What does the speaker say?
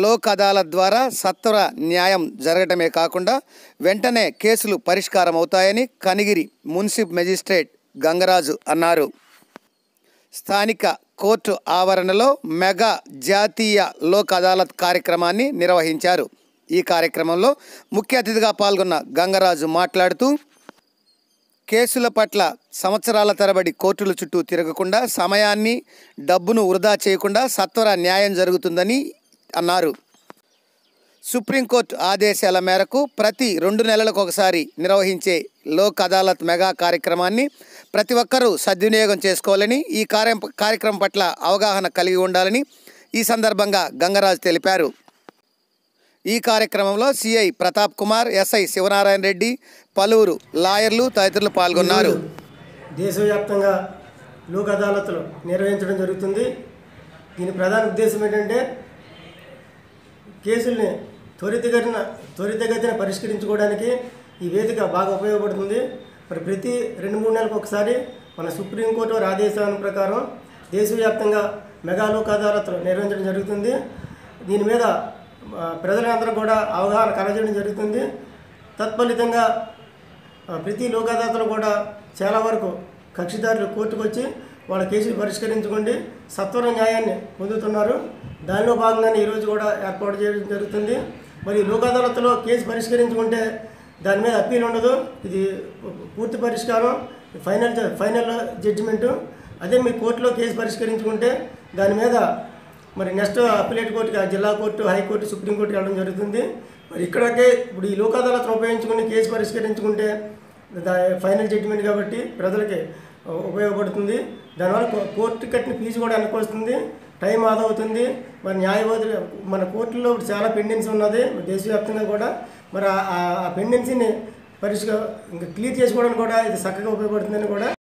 లోక్ అదాలత్ ద్వారా సత్వర న్యాయం జరగటమే కాకుండా వెంటనే కేసులు పరిష్కారం అవుతాయని కనిగిరి మున్సిపల్ మెజిస్ట్రేట్ గంగరాజు అన్నారు. స్థానిక కోర్టు ఆవరణలో మెగా జాతీయ లోక్ అదాలత్ కార్యక్రమాన్ని నిర్వహించారు. ఈ కార్యక్రమంలో ముఖ్య అతిథిగా పాల్గొన్న గంగరాజు మాట్లాడుతూ కేసుల పట్ల సంవత్సరాల తరబడి కోర్టుల చుట్టూ తిరగకుండా సమయాన్ని డబ్బును వృధా చేయకుండా సత్వర న్యాయం జరుగుతుందని అన్నారు. సుప్రీంకోర్టు ఆదేశాల మేరకు ప్రతి 2 నెలలకు ఒకసారి నిర్వహించే లోక్ అదాలత్ మెగా కార్యక్రమాన్ని ప్రతి ఒక్కరూ సద్వినియోగం చేసుకోవాలని, ఈ కార్యక్రమం పట్ల అవగాహన కలిగి ఉండాలని ఈ సందర్భంగా గంగరాజు తెలిపారు. ఈ కార్యక్రమంలో సిఐ ప్రతాప్ కుమార్, ఎస్ఐ శివనారాయణ రెడ్డి, పలువురు లాయర్లు తదితరులు పాల్గొన్నారు. దేశవ్యాప్తంగా లోక్ అదాలత్లు నిర్వహించడం జరుగుతుంది. దీని ప్రధాన ఉద్దేశం ఏంటంటే కేసుల్ని త్వరితగతిన పరిష్కరించుకోవడానికి ఈ వేదిక బాగా ఉపయోగపడుతుంది. మరి ప్రతి 2-3 నెలలకు ఒకసారి మన సుప్రీంకోర్టు వారి ఆదేశాల ప్రకారం దేశవ్యాప్తంగా మెగా లోక్ అదాలత్లు నిర్వహించడం జరుగుతుంది. దీని మీద ప్రజలందరూ కూడా అవగాహన కలగజేయడం జరుగుతుంది. తత్ఫలితంగా ప్రతి లోక్ అదాలత్లో కూడా చాలా వరకు కక్షిదారులు కోర్టుకు వచ్చి వాళ్ళ కేసులు పరిష్కరించుకోండి సత్వర న్యాయాన్ని పొందుతున్నారు. దానిలో భాగంగానే ఈరోజు కూడా ఏర్పాటు చేయడం జరుగుతుంది. మరి లోక్ అదాలత్లో కేసు పరిష్కరించుకుంటే దాని మీద అప్పీల్ ఉండదు. ఇది పూర్తి పరిష్కారం, ఫైనల్ జడ్జిమెంటు. అదే మీ కోర్టులో కేసు పరిష్కరించుకుంటే దాని మీద మరి నెక్స్ట్ అప్పీలేట్ కోర్టుకి, జిల్లా కోర్టు, హైకోర్టు, సుప్రీంకోర్టుకి వెళ్ళడం జరుగుతుంది. మరి ఇక్కడికే ఇప్పుడు ఈ లోక్ అదాలత్ను ఉపయోగించుకుని కేసు పరిష్కరించుకుంటే ఫైనల్ జడ్జిమెంట్ కాబట్టి ప్రజలకి ఉపయోగపడుతుంది. దానివల్ల కోర్టు కట్టిన ఫీజు కూడా వెనక్కి వస్తుంది, టైం ఆదా అవుతుంది. మరి న్యాయవాదులు మన కోర్టులో చాలా పెండెన్సీ ఉన్నది దేశవ్యాప్తంగా కూడా. మరి ఆ పెండెన్సీని ఇంకా క్లియర్ చేసుకోవడానికి కూడా ఇది చక్కగా ఉపయోగపడుతుందని కూడా